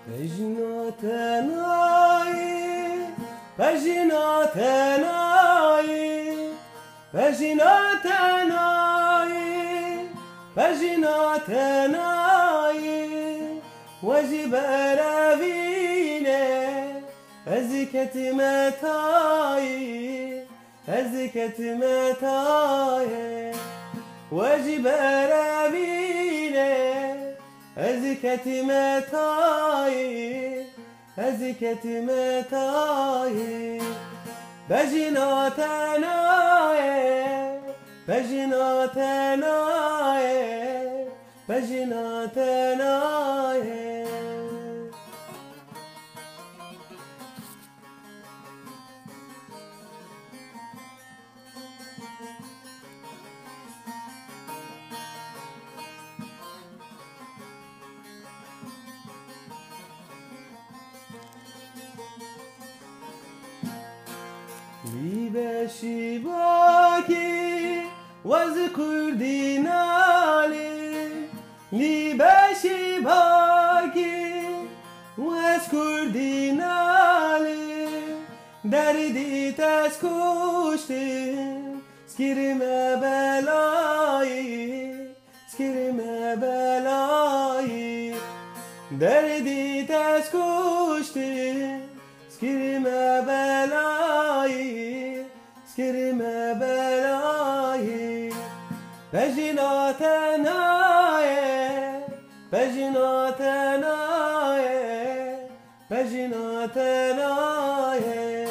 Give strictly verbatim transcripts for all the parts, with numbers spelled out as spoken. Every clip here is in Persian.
Pejna tenayi, pejna tenayi, pejna tenayi, pejna tenayi, wajib ravine, ezket metayi, ezket metayi, wajib ravine. ezket metayi, ezket metayi, bejna tenayi, bejna tenayi, bejna tenayi. Libe shibaki waz kurdinali, libe shibaki waz kurdinali, derdi tez kuştim, skirime belayı, skirime belayı, derdi tez kuştim, skirime belayı, skirime belayı. Pejna tenayi, pejna tenayi, pejna tenayi.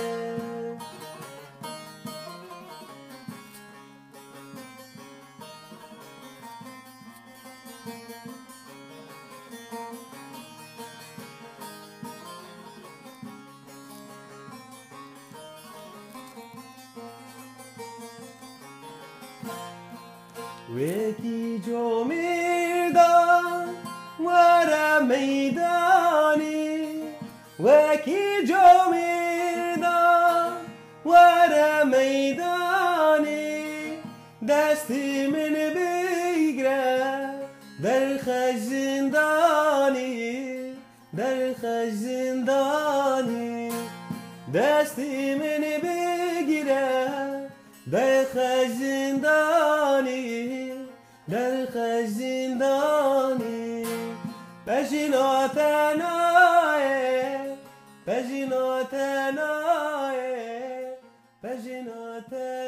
وکی جو میدان ور میدانی، وکی جو میدان ور میدانی، دستی من بگیره در خش زندانی، در خش زندانی، دستی من بگیره در خش زندانی، در خش زندانی. پجنا تنایه، پجنا تنایه، پجنا تنایه.